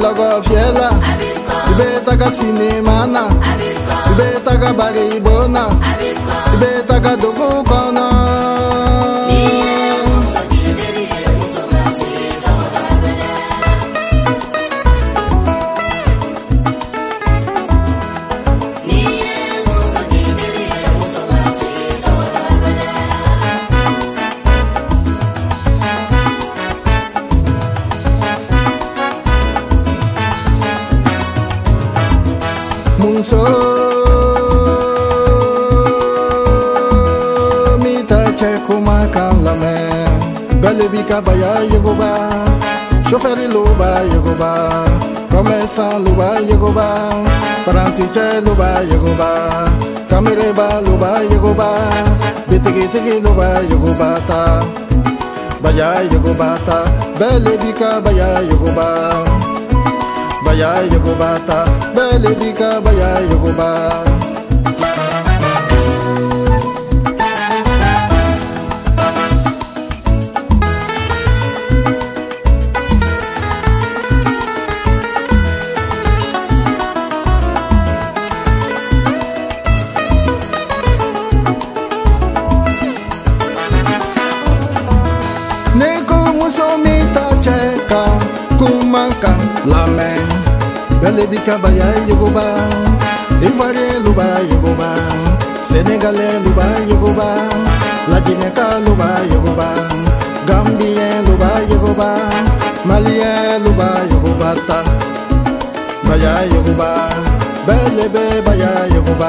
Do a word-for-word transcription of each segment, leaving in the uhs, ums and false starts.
logo fiela, ibe taga cinema na, ibe taga bari bona, ibe taga dogo kona. Munso mita cheko makalame Belebika baya yegoba Chauffeur loba yegoba Commerçant loba yegoba Parantiche loba yegoba Kamereba loba yegoba Bitigi tigi loba yegoba ta Baya yegoba ta Belebika baya yegoba Baya yogobata, belebika baya yogoba. Neko musomita cheka kumaka lamen. Belebika baya yogoba, Ivoirien luba yogoba, Sénégalais luba yogoba, La Guinée luba yogoba, Gambien luba yogoba, Malien luba yogobata, baya yogoba, belebe baya yogoba.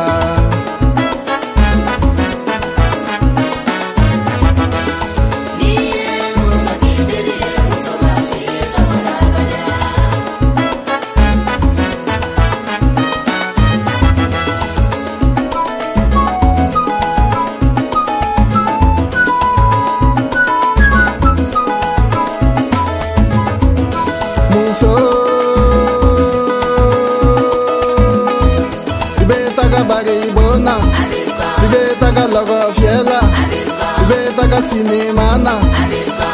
Ibe taga bari bona, ibe taga logo fiela, ibe taga cinema na.